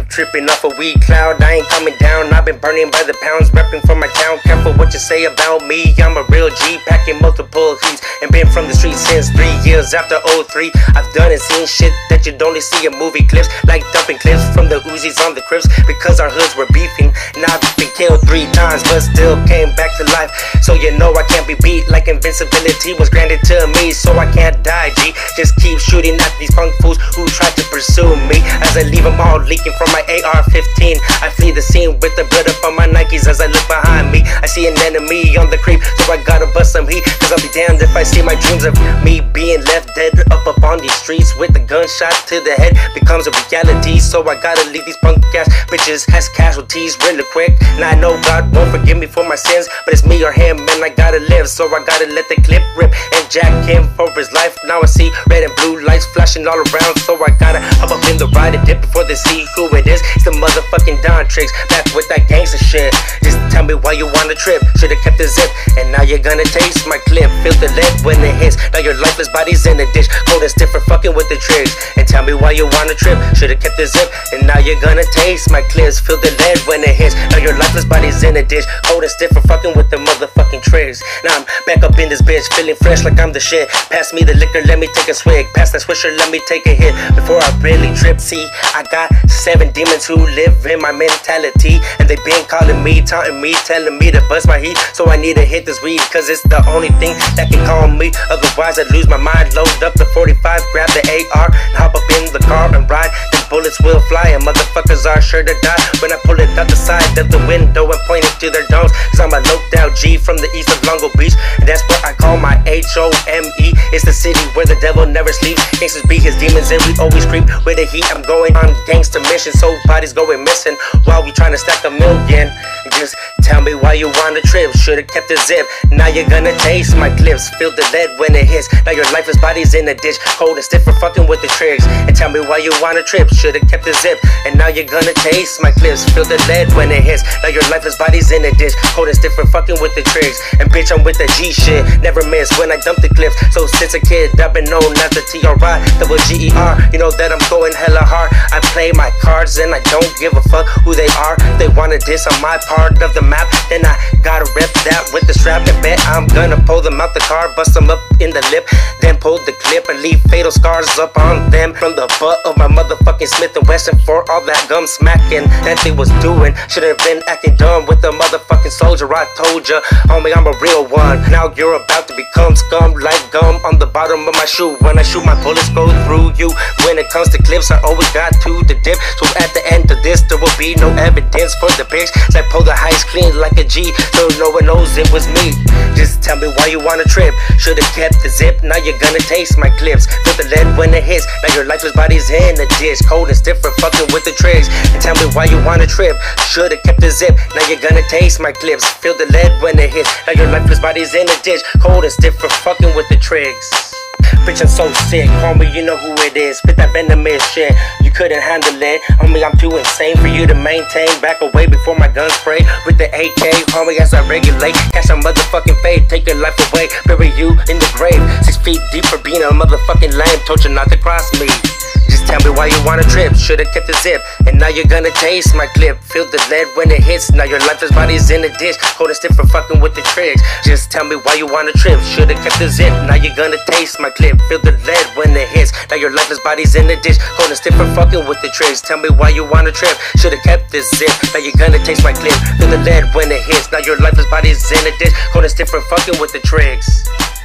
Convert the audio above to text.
Tripping off a weed cloud, I ain't coming down. I've been burning by the pounds, repping for my town. Careful what you say about me, I'm a real G, packing multiple heats, and been from the streets since 3 years after 03. I've done and seen shit that you'd only see in movie clips, like dumping clips from the Uzis on the Crips, because our hoods were beefing. Now I've been killed 3 times, but still came back to life. So you know I can't be beat, like invincibility was granted to me, so I can't die, G. Just keep shooting at these punk fools who try to pursue me, as I leave them all leaking from my AR-15. I flee the scene with the blood up on my Nikes. As I look behind me, I see an enemy on the creep, so I gotta bust some heat, cause I'll be damned if I see my dreams of me being left dead up on these streets with a gunshot to the head becomes a reality. So I gotta leave these punk ass bitches as casualties really quick. Now I know God won't forgive me for my sins, but it's me or him and I gotta live, so I gotta let the clip rip and jack him for his life. Now I see red and blue lights flashing all around, so I gotta hop up in the ride and dip before they see who it is. It's the motherfucking Don Tricks, back with that gangster shit. Just tell me why you wanna trip, should've kept the zip, and now you're gonna taste my clip. Feel the lead when it hits, now your lifeless body's in the ditch, cold and stiff for fucking with the tricks. And tell me why you wanna trip, should've kept the zip, and now you're gonna taste my clips. Feel the lead when it hits, now your lifeless body's in the ditch, cold and stiff for fucking with the motherfucking tricks. Now I'm back up in this bitch, feeling fresh like I'm the shit. Pass me the liquor, let me take a swig, pass that swisher, let me take a hit before I really trip. See, I got 7 demons who live in my mentality, and they been calling me, taunting me, telling me to bust my heat, so I need to hit this weed, cause it's the only thing that can calm me. Otherwise I'd lose my mind. Load up the 45, grab the AR, and hop up in the car and ride. Then bullets will fly and motherfuckers are sure to die when I pull it out the side of the window and point it to their domes, cause I'm a low-down G from the east of Longo Beach, and that's what I call my H-O-M-E. It's the city where the devil never sleeps. Gangsters beat his demons and we always creep with the heat. I'm going on gangster mission, so bodies going missing while we trying to stack a million. Just tell me why you wanna trip, should've kept the zip, now you're gonna taste my clips. Feel the lead when it hits, now your lifeless body's in the ditch, cold and stiff for fucking with the tricks. And tell me why you wanna trip, should've kept the zip, and now you're gonna taste my clips. Feel the lead when it hits, now your lifeless body's in the ditch, cold and stiff for fucking with the tricks. And bitch, I'm with the G shit, never miss when I dump the clips. So since a kid, I've been known as the T-R-I-double-G-E-R. You know that I'm going hella hard, I play my cards and I don't give a fuck who they are. If they wanna diss on my part of the map, then I gotta rep that with the strap and bet I'm gonna pull them out the car, bust them up in the lip, then pull the clip and leave fatal scars up on them from the butt of my motherfucking Smith & Wesson for all that gum smacking that they was doing. Should've been acting dumb with the motherfucking soldier. I told ya, homie, I'm a real one. Now you're about to become scum like gum on the bottom of my shoe. When I shoot, my bullets go through you. When it comes to clips, I always got to the dip, so at the end of this there will be no evidence for the pics. I pull the heist clean like a G, so no one knows it was me. Just tell me why you wanna trip, should've kept the zip, now you're gonna taste my clips. Feel the lead when it hits, now your lifeless body's in the ditch, cold and stiff for fucking with the tricks. And tell me why you wanna trip, should've kept the zip, now you're gonna taste my clips. Feel the lead when it hits, now your lifeless body's in the ditch, cold and stiff for fucking with the tricks. Bitch, I'm so sick, homie, you know who it is. Spit that venomous shit, you couldn't handle it. Homie, I'm too insane for you to maintain. Back away before my gun spray with the AK, homie, as I regulate. Catch a motherfucking fade, take your life away, bury you in the grave. 6 feet deep for being a motherfucking lame. Told you not to cross me. Just tell me why you wanna trip, should've kept the zip, and now you're gonna taste my clip. Feel the lead when it hits, now your lifeless body's in the ditch, cold and stiff for fucking with the tricks. Just tell me why you wanna trip, should've kept the zip, now you're gonna taste my clip. Feel the lead when it hits, now your lifeless body's in the ditch, cold and stiff for fucking with the tricks. Tell me why you wanna trip, should've kept the zip, now you're gonna taste my clip. Feel the lead when it hits, now your lifeless body's in the ditch, cold and stiff for fucking with the tricks.